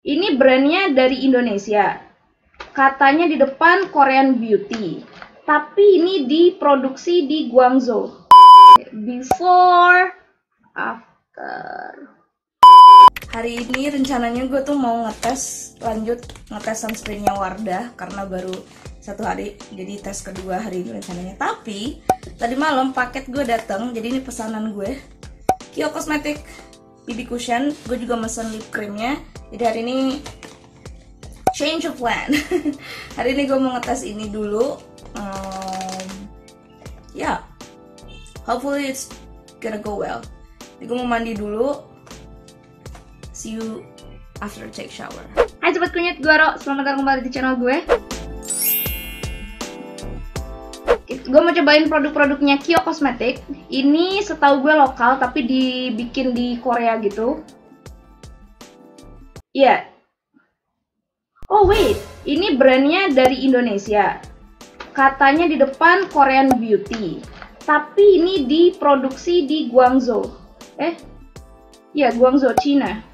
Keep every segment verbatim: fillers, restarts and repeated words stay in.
Ini brandnya dari Indonesia. Katanya di depan Korean Beauty. Tapi ini diproduksi di Guangzhou. Before, after. Hari ini rencananya gue tuh mau ngetes, lanjut ngetes sunscreennya Wardah karena baru satu hari, jadi tes kedua hari ini rencananya. Tapi tadi malam paket gue datang, jadi ini pesanan gue. Kio Cosmetic B B Cushion, gue juga mesen lip creamnya. Jadi hari ini change of plan. Hari ini gue mau ngetes ini dulu. Um, ya, yeah. Hopefully it's gonna go well. Jadi gue mau mandi dulu. See you after take shower. Hai sobat kunyit, gue Ro. Selamat datang kembali di channel gue. Gue mau cobain produk-produknya Kio Cosmetic. Ini setahu gue lokal, tapi dibikin di Korea gitu. Iya. Yeah. Oh wait, ini brandnya dari Indonesia. Katanya di depan Korean Beauty. Tapi ini diproduksi di Guangzhou. Eh, ya yeah, Guangzhou, Cina.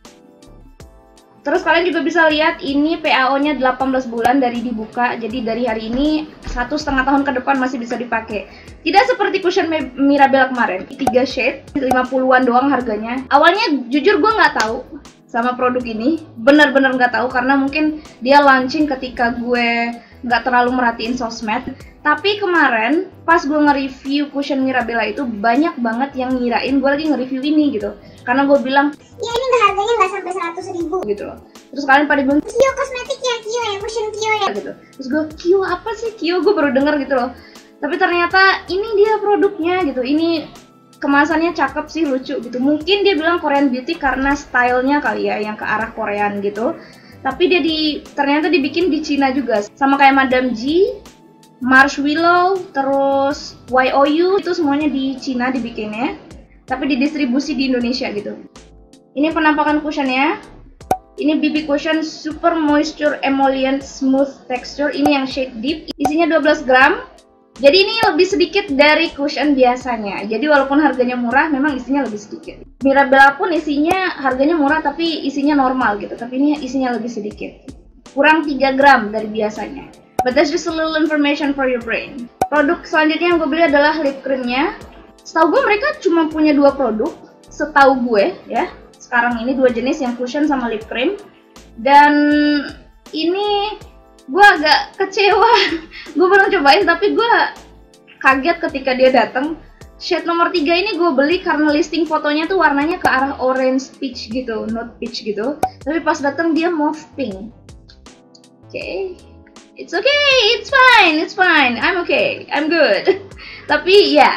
Terus kalian juga bisa lihat ini P A O-nya delapan belas bulan dari dibuka. Jadi dari hari ini satu setengah tahun ke depan masih bisa dipakai. Tidak seperti cushion Mirabella kemarin. tiga shade, lima puluhan doang harganya. Awalnya jujur gue nggak tahu sama produk ini. Bener-bener nggak tahu karena mungkin dia launching ketika gue nggak terlalu merhatiin sosmed. Tapi kemarin pas gue nge-review cushion Mirabella itu banyak banget yang ngirain gue lagi nge-review ini gitu. Karena gue bilang, ya ini nggak harganya nggak sampai seratus ribu gitu loh. Terus kalian pada bilang, Kio Cosmetic ya, Kio ya, cushion Kio ya gitu. Terus gue, Kio apa sih Kio? Gue baru denger gitu loh. Tapi ternyata ini dia produknya gitu. Ini kemasannya cakep sih, lucu gitu. Mungkin dia bilang Korean Beauty karena stylenya kali ya, yang ke arah Korean gitu. Tapi dia di ternyata dibikin di Cina juga. Sama kayak Madame G, Marshmallow, terus Y O U, itu semuanya di Cina dibikinnya. Tapi didistribusi di Indonesia gitu. Ini penampakan cushionnya. Ini B B Cushion Super Moisture Emollient Smooth Texture. Ini yang shade deep. Isinya dua belas gram. Jadi ini lebih sedikit dari cushion biasanya. Jadi walaupun harganya murah, memang isinya lebih sedikit. Mirabella pun isinya harganya murah, tapi isinya normal gitu. Tapi ini isinya lebih sedikit. Kurang tiga gram dari biasanya. But that's just a little information for your brain. Produk selanjutnya yang gue beli adalah lip creamnya. Setahu gue mereka cuma punya dua produk, setahu gue ya. Sekarang ini dua jenis, yang cushion sama lip cream. Dan ini gue agak kecewa. Gue baru cobain tapi gue kaget ketika dia datang. Shade nomor tiga ini gue beli karena listing fotonya tuh warnanya ke arah orange peach gitu, nude peach gitu. Tapi pas datang dia mauve pink. Oke, okay. It's okay, it's fine, it's fine. I'm okay, I'm good. Tapi ya. Yeah.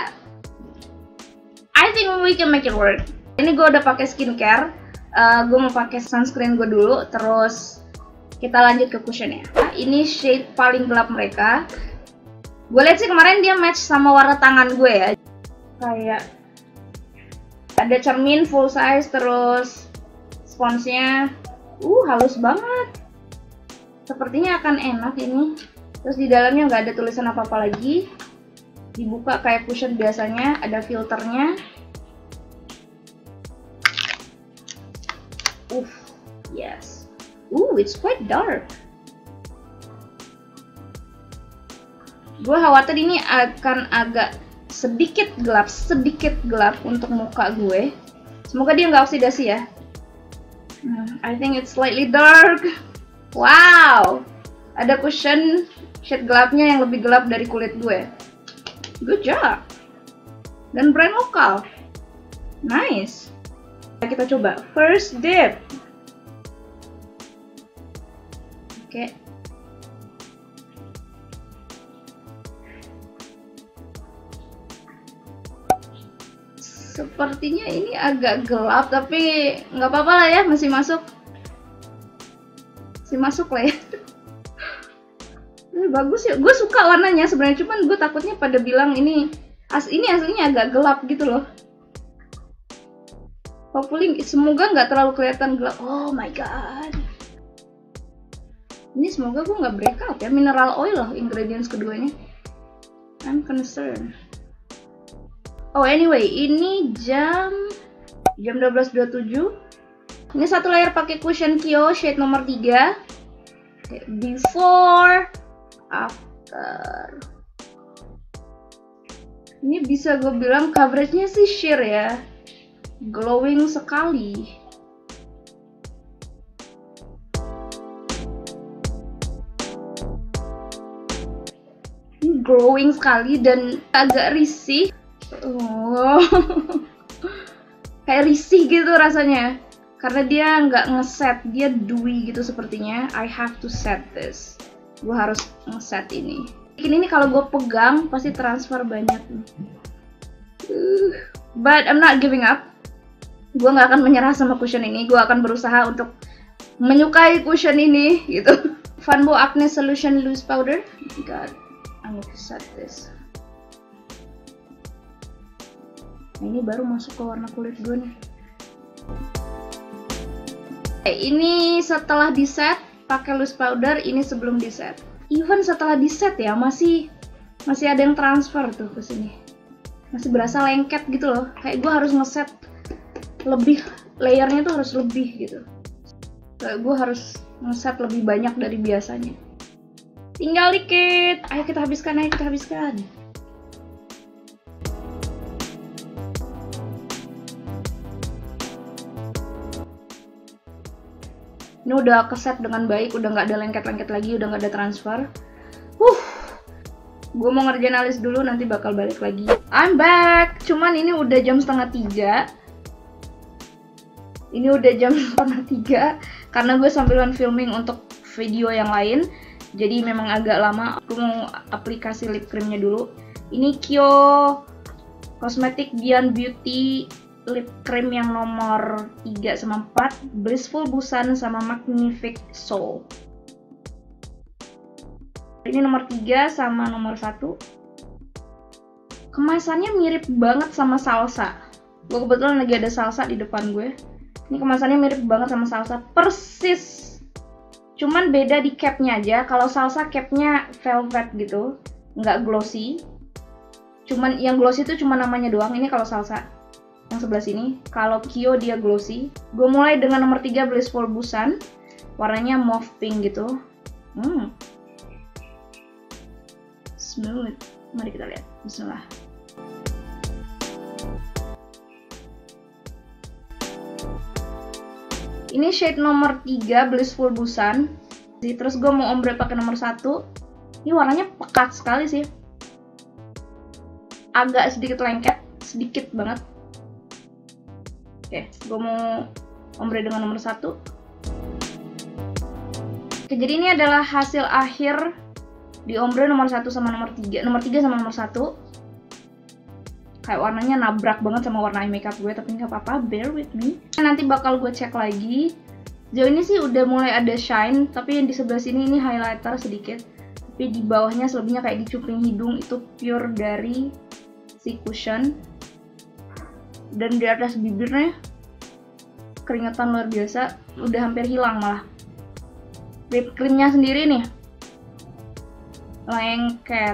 I think we can make it work. Ini gue udah pakai skincare. Uh, gue mau pakai sunscreen gue dulu. Terus kita lanjut ke cushionnya. Nah, ini shade paling gelap mereka. Gue lihat sih kemarin dia match sama warna tangan gue ya. Kayak ada cermin full size, terus sponsnya, uh halus banget. Sepertinya akan enak ini. Terus di dalamnya nggak ada tulisan apa-apa lagi. Dibuka kayak cushion biasanya, ada filternya. Uh, yes. Uh, it's quite dark. Gue khawatir ini akan agak sedikit gelap, sedikit gelap untuk muka gue. Semoga dia nggak oksidasi ya. Hmm, I think it's slightly dark. Wow, ada cushion shade gelapnya yang lebih gelap dari kulit gue. Good job. Dan brand lokal. Nice. Kita coba first dip. Oke. Okay. Sepertinya ini agak gelap, tapi nggak apa-apa lah ya, masih masuk. Masih masuk lah ya. Bagus ya, gue suka warnanya sebenarnya, cuman gue takutnya pada bilang ini as ini aslinya agak gelap gitu loh. Hopefully semoga nggak terlalu kelihatan gelap. Oh my god, ini semoga gue nggak breakout ya. Mineral oil loh ingredients keduanya. I'm concerned. Oh anyway, ini jam jam dua belas dua puluh tujuh. Ini satu layer pakai cushion Kyo shade nomor tiga. Oke, before, after. Ini bisa gue bilang coveragenya sih sheer ya, glowing sekali. Ini glowing sekali dan agak risih. Oh. Kayak risih gitu rasanya, karena dia nggak ngeset, dia dewy gitu sepertinya. I have to set this. Gue harus ngeset ini. Ini kalau gue pegang pasti transfer banyak. Uh, but I'm not giving up. Gue nggak akan menyerah sama cushion ini. Gue akan berusaha untuk menyukai cushion ini gitu. Funbo Acne Solution Loose Powder. God, I need to set this. Nah, ini baru masuk ke warna kulit gue nih. Ini setelah di set pakai loose powder, ini sebelum di set. Even setelah di set ya, masih masih ada yang transfer tuh ke sini. Masih berasa lengket gitu loh. Kayak gue harus ngeset lebih, layernya tuh harus lebih gitu. Kayak gue harus ngeset lebih banyak dari biasanya. Tinggal dikit. Ayo kita habiskan, ayo kita habiskan. Ini udah keset dengan baik, udah nggak ada lengket-lengket lagi, udah nggak ada transfer. Uh, gue mau ngerjain alis dulu, nanti bakal balik lagi. I'm back. Cuman ini udah jam setengah tiga. Ini udah jam setengah tiga karena gue sambilan filming untuk video yang lain. Jadi memang agak lama. Aku mau aplikasi lip creamnya dulu. Ini Kyo Cosmetic Beyond Beauty lip cream yang nomor tiga sama empat, Blissful Busan sama Magnific Soul. Ini nomor tiga sama nomor satu. Kemasannya mirip banget sama salsa. Gue kebetulan lagi ada salsa di depan gue. Ini kemasannya mirip banget sama salsa, persis. Cuman beda di capnya aja. Kalau salsa capnya velvet gitu, nggak glossy. Cuman yang glossy itu cuma namanya doang. Ini kalau salsa yang sebelah sini. Kalau Kyo dia glossy. Gue mulai dengan nomor tiga Blissful Busan. Warnanya mauve pink gitu. Hmm. Smooth. Mari kita lihat. Bismillah. Ini shade nomor tiga Blissful Busan. Terus gue mau ombre pakai nomor satu. Ini warnanya pekat sekali sih. Agak sedikit lengket, sedikit banget. Oke, gue mau ombre dengan nomor satu. Oke, jadi ini adalah hasil akhir di ombre nomor satu sama nomor tiga. Nomor tiga sama nomor satu. Kayak warnanya nabrak banget sama warna eye makeup gue, tapi nggak apa-apa, bear with me. Nanti bakal gue cek lagi. Jauh ini sih udah mulai ada shine, tapi yang di sebelah sini ini highlighter sedikit. Tapi di bawahnya selebihnya kayak di cuping hidung, itu pure dari si cushion. Dan di atas bibirnya keringetan luar biasa, udah hampir hilang malah. Lip creamnya sendiri nih lengket,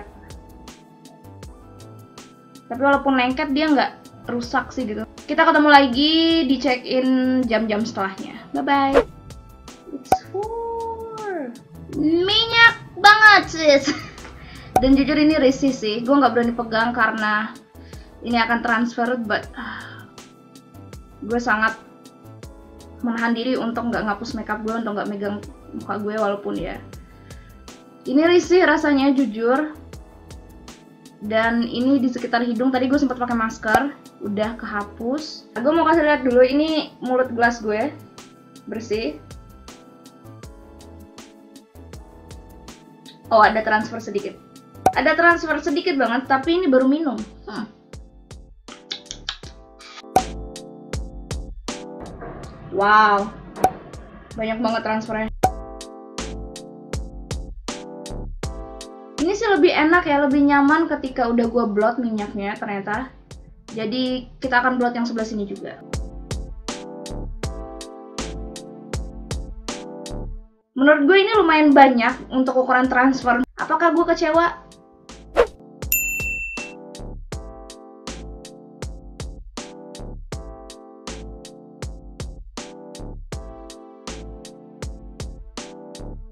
tapi walaupun lengket dia nggak rusak sih gitu. Kita ketemu lagi di check in jam-jam setelahnya. Bye bye. It's for minyak banget sis. Dan jujur ini risih sih, gue nggak berani pegang karena ini akan transfer, but uh, gue sangat menahan diri untuk nggak ngapus makeup gue, untuk nggak megang muka gue walaupun ya. Ini risih rasanya jujur. Dan ini di sekitar hidung, tadi gue sempat pakai masker, udah kehapus. Gue mau kasih lihat dulu, ini mulut gelas gue bersih. Oh, ada transfer sedikit. Ada transfer sedikit banget, tapi ini baru minum. Hmm. Wow, banyak banget transfernya. Ini sih lebih enak ya, lebih nyaman ketika udah gue blot minyaknya ternyata. Jadi kita akan blot yang sebelah sini juga. Menurut gue ini lumayan banyak untuk ukuran transfer. Apakah gue kecewa? Bye.